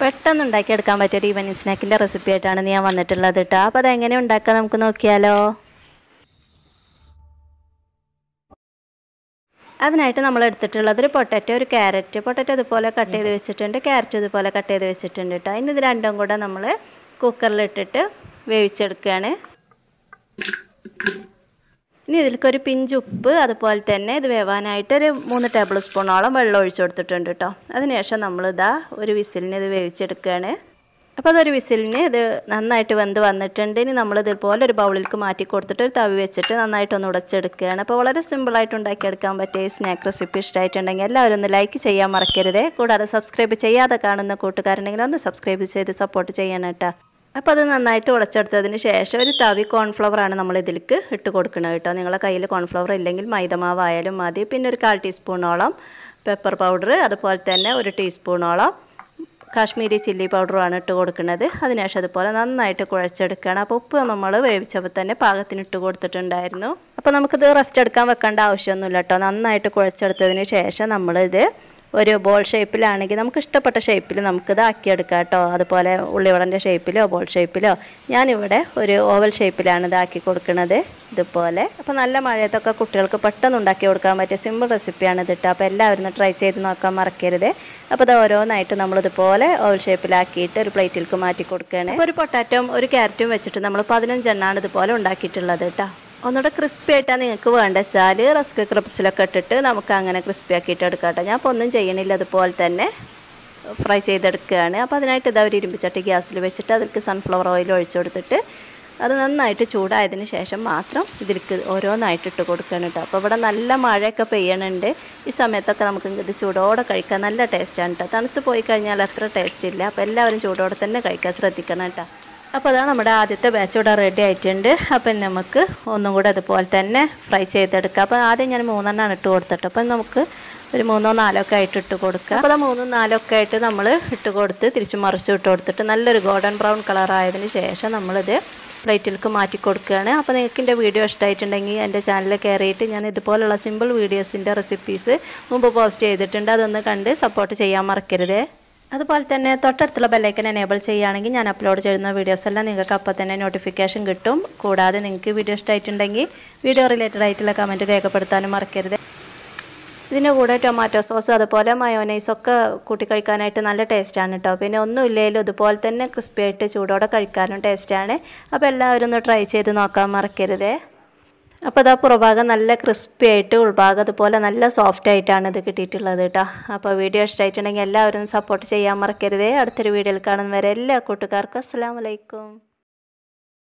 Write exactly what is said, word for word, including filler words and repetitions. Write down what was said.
പെട്ടെന്ന് ഉണ്ടാക്കിയെടുക്കാൻ പറ്റിയൊരു ഈവനിങ് സ്നാക്കിൻ്റെ റെസിപ്പി ആയിട്ടാണ് ഞാൻ വന്നിട്ടുള്ളത് കേട്ടോ. അപ്പോൾ അതെങ്ങനെ ഉണ്ടാക്കാം നമുക്ക് നോക്കിയാലോ. അതിനായിട്ട് നമ്മൾ എടുത്തിട്ടുള്ളത് ഒരു പൊട്ടറ്റോ, ഒരു ക്യാരറ്റ്. പൊട്ടറ്റോ ഇതുപോലെ കട്ട് ചെയ്ത് വെച്ചിട്ടുണ്ട്, ക്യാരറ്റ് ഇതുപോലെ കട്ട് ചെയ്ത് വെച്ചിട്ടുണ്ട് കേട്ടോ. ഇനി ഇത് രണ്ടും കൂടെ നമ്മൾ കുക്കറിലിട്ടിട്ട് വേവിച്ചെടുക്കുകയാണ്. ഇനി ഇതിലേക്കൊരു പിഞ്ച് ഉപ്പ്, അതുപോലെ തന്നെ ഇത് വേവാനായിട്ട് ഒരു മൂന്ന് ടേബിൾ സ്പൂണോളം വെള്ളം ഒഴിച്ചു കൊടുത്തിട്ടുണ്ട് കേട്ടോ. അതിനുശേഷം നമ്മളിതാ ഒരു വിസിലിന് ഇത് വേവിച്ചെടുക്കുകയാണ്. അപ്പോൾ അതൊരു വിസിലിന് ഇത് നന്നായിട്ട് വെന്ത് വന്നിട്ടുണ്ട്. ഇനി നമ്മൾ ഇതുപോലെ ഒരു ബൗളിലേക്ക് മാറ്റി കൊടുത്തിട്ട് ഒരു തവി വെച്ചിട്ട് നന്നായിട്ടൊന്ന് ഉടച്ചെടുക്കുകയാണ്. അപ്പോൾ വളരെ സിമ്പിളായിട്ട് ഉണ്ടാക്കിയെടുക്കാൻ പറ്റിയ ഈ സ്നാക്ക് റെസിപ്പി ഇഷ്ടമായിട്ടുണ്ടെങ്കിൽ എല്ലാവരും ഒന്ന് ലൈക്ക് ചെയ്യാൻ മറക്കരുത്. കൂടാതെ സബ്സ്ക്രൈബ് ചെയ്യാതെ കാണുന്ന കൂട്ടുകാരുണ്ടെങ്കിൽ ഒന്ന് സബ്സ്ക്രൈബ് ചെയ്ത് സപ്പോർട്ട് ചെയ്യണം കേട്ടോ. അപ്പോൾ അത് നന്നായിട്ട് ഉടച്ചെടുത്തതിന് ശേഷം ഒരു തവി കോൺഫ്ലവറാണ് നമ്മൾ ഇതിലേക്ക് ഇട്ട് കൊടുക്കുന്നത് കേട്ടോ. നിങ്ങളുടെ കയ്യിൽ കോൺഫ്ലവർ ഇല്ലെങ്കിൽ മൈദമാവായാലും മതി. പിന്നെ ഒരു കാൽ ടീസ്പൂണോളം പെപ്പർ പൗഡർ, അതുപോലെ തന്നെ ഒരു ടീസ്പൂണോളം കാശ്മീരി ചില്ലി പൗഡറുമാണ് ഇട്ട് കൊടുക്കുന്നത്. അതിനുശേഷം അതുപോലെ നന്നായിട്ട് കുഴച്ചെടുക്കുകയാണ്. അപ്പോൾ ഉപ്പ് നമ്മൾ വേവിച്ചപ്പോൾ തന്നെ പാകത്തിന് ഇട്ട് കൊടുത്തിട്ടുണ്ടായിരുന്നു. അപ്പോൾ നമുക്കിത് റെസ്റ്റ് എടുക്കാൻ വെക്കേണ്ട ആവശ്യമൊന്നുമില്ല കേട്ടോ. നന്നായിട്ട് കുഴച്ചെടുത്തതിന് ശേഷം നമ്മളിത് ഒരു ബോൾ ഷേപ്പിലാണെങ്കിൽ നമുക്ക് ഇഷ്ടപ്പെട്ട ഷേപ്പിൽ നമുക്കിത് ആക്കിയെടുക്കാം കേട്ടോ. അതുപോലെ ഉള്ളിവടൻ്റെ ഷേപ്പിലോ ബോൾ ഷേപ്പിലോ. ഞാനിവിടെ ഒരു ഓവൽ ഷേപ്പിലാണ് ഇതാക്കി കൊടുക്കുന്നത് ഇതുപോലെ. അപ്പോൾ നല്ല മഴയത്തൊക്കെ കുട്ടികൾക്ക് പെട്ടെന്ന് ഉണ്ടാക്കി കൊടുക്കാൻ പറ്റിയ സിമ്പിൾ റെസിപ്പിയാണ് ഇത് കേട്ടോ. അപ്പോൾ എല്ലാവരും ട്രൈ ചെയ്ത് നോക്കാൻ മറക്കരുത്. അപ്പോൾ ഇത് ഓരോന്നായിട്ട് നമ്മളിതുപോലെ ഓവൽ ഷേപ്പിലാക്കിയിട്ട് ഒരു പ്ലേറ്റിലേക്ക് മാറ്റി കൊടുക്കുകയാണ്. ഒരു പൊട്ടാറ്റോയും ഒരു ക്യാരറ്റും വെച്ചിട്ട് നമ്മൾ പതിനഞ്ചെണ്ണമാണ് ഇതുപോലെ ഉണ്ടാക്കിയിട്ടുള്ളത് കേട്ടോ. ഒന്നുകൂടെ ക്രിസ്പി ആയിട്ടാണ് നിങ്ങൾക്ക് വേണ്ട വെച്ചാൽ റസ്ക് ക്രിപ്സിലൊക്കെ ഇട്ടിട്ട് നമുക്ക് അങ്ങനെ ക്രിസ്പി ആക്കിയിട്ട് എടുക്കാം കേട്ടോ. ഞാൻ ഇപ്പോൾ ഒന്നും ചെയ്യണില്ല, അതുപോലെ തന്നെ ഫ്രൈ ചെയ്തെടുക്കുകയാണ്. അപ്പോൾ അതിനായിട്ട് ഇതാ ഒരു ഇരുമ്പിച്ചട്ടി ഗ്യാസിൽ വെച്ചിട്ട് അതിലേക്ക് സൺഫ്ലവർ ഓയിൽ ഒഴിച്ചു കൊടുത്തിട്ട് അത് നന്നായിട്ട് ചൂടായതിന് ശേഷം മാത്രം ഇതിലേക്ക് ഓരോന്നായിട്ട് ഇട്ട് കൊടുക്കണം കേട്ടോ. അപ്പോൾ ഇവിടെ നല്ല മഴയൊക്കെ പെയ്യണുണ്ട്. ഈ സമയത്തൊക്കെ നമുക്ക് ഇത് ചൂടോടെ കഴിക്കാൻ നല്ല ടേസ്റ്റാണ് കേട്ടോ. തണുത്ത് പോയി കഴിഞ്ഞാൽ അത്ര ടേസ്റ്റ് ഇല്ല. അപ്പോൾ എല്ലാവരും ചൂടോടെ തന്നെ കഴിക്കാൻ ശ്രദ്ധിക്കണം കേട്ടോ. അപ്പോൾ അതാണ് നമ്മുടെ ആദ്യത്തെ ബാച്ച് ഇവിടെ റെഡി ആയിട്ടുണ്ട്. അപ്പം നമുക്ക് ഒന്നും കൂടെ അതുപോലെ തന്നെ ഫ്രൈ ചെയ്തെടുക്കാം. അപ്പോൾ ആദ്യം ഞാൻ മൂന്നെണ്ണമാണ് ഇട്ട് കൊടുത്തിട്ട് അപ്പം നമുക്ക് ഒരു മൂന്നോ നാലോ ഒക്കെ ആയിട്ട് ഇട്ട് കൊടുക്കുക. അപ്പോൾ അത് മൂന്നും നാലോ ഒക്കെ ആയിട്ട് നമ്മൾ ഇട്ട് കൊടുത്ത് തിരിച്ച് മറിച്ച് ഇട്ട് കൊടുത്തിട്ട് നല്ലൊരു ഗോൾഡൻ ബ്രൗൺ കളറായതിന് ശേഷം നമ്മളിത് പ്ലേറ്റിലേക്ക് മാറ്റി കൊടുക്കുകയാണ്. അപ്പോൾ നിങ്ങൾക്ക് എൻ്റെ വീഡിയോ ഇഷ്ടമായിട്ടുണ്ടെങ്കിൽ എൻ്റെ ചാനലിൽ കയറിയിട്ട് ഞാൻ ഇതുപോലുള്ള സിമ്പിൾ വീഡിയോസിൻ്റെ റെസിപ്പീസ് മുമ്പ് പോസ്റ്റ് ചെയ്തിട്ടുണ്ട്. അതൊന്ന് കണ്ട് സപ്പോർട്ട് ചെയ്യാൻ മറക്കരുത്. അതുപോലെ തന്നെ തൊട്ടടുത്തുള്ള ബെല്ലൈക്കൻ എനേബിൾ ചെയ്യുകയാണെങ്കിൽ ഞാൻ അപ്ലോഡ് ചെയ്യുന്ന വീഡിയോസ് എല്ലാം നിങ്ങൾക്ക് അപ്പോൾ തന്നെ നോട്ടിഫിക്കേഷൻ കിട്ടും. കൂടാതെ നിങ്ങൾക്ക് വീഡിയോ ഇഷ്ടമായിട്ടുണ്ടെങ്കിൽ വീഡിയോ റിലേറ്റഡ് ആയിട്ടുള്ള കമൻറ്റ് രേഖപ്പെടുത്താനും മറക്കരുത്. ഇതിൻ്റെ കൂടെ ടൊമാറ്റോ സോസും അതുപോലെ മയോനൈസൊക്കെ കൂട്ടി കഴിക്കാനായിട്ട് നല്ല ടേസ്റ്റാണ് കേട്ടോ. പിന്നെ ഒന്നും ഇല്ലെങ്കിലും ഇതുപോലെ തന്നെ ക്രിസ്പി ആയിട്ട് ചൂടോടെ കഴിക്കാനും ടേസ്റ്റാണ്. അപ്പോൾ എല്ലാവരും ഒന്ന് ട്രൈ ചെയ്ത് നോക്കാൻ മറക്കരുത്. അപ്പോൾ ഇതാ പുറഭാഗം നല്ല ക്രിസ്പി ആയിട്ട് ഉൾഭാഗം അതുപോലെ നല്ല സോഫ്റ്റ് ആയിട്ടാണ് ഇത് കിട്ടിയിട്ടുള്ളത് കേട്ടോ. അപ്പോൾ വീഡിയോ ഇഷ്ടമായിട്ടുണ്ടെങ്കിൽ എല്ലാവരും സപ്പോർട്ട് ചെയ്യാൻ മറക്കരുത്. അടുത്തൊരു വീഡിയോയിൽ കാണുന്നവരെ എല്ലാ കൂട്ടുകാർക്കും അസ്സലാമു അലൈക്കും.